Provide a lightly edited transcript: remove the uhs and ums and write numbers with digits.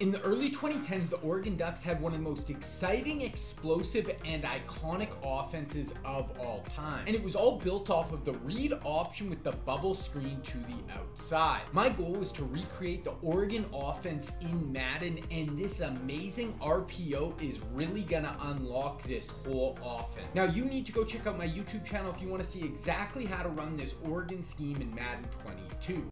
In the early 2010s, the Oregon Ducks had one of the most exciting, explosive, and iconic offenses of all time. And it was all built off of the read option with the bubble screen to the outside. My goal was to recreate the Oregon offense in Madden, and this amazing RPO is really gonna unlock this whole offense. Now, you need to go check out my YouTube channel if you want to see exactly how to run this Oregon scheme in Madden 22.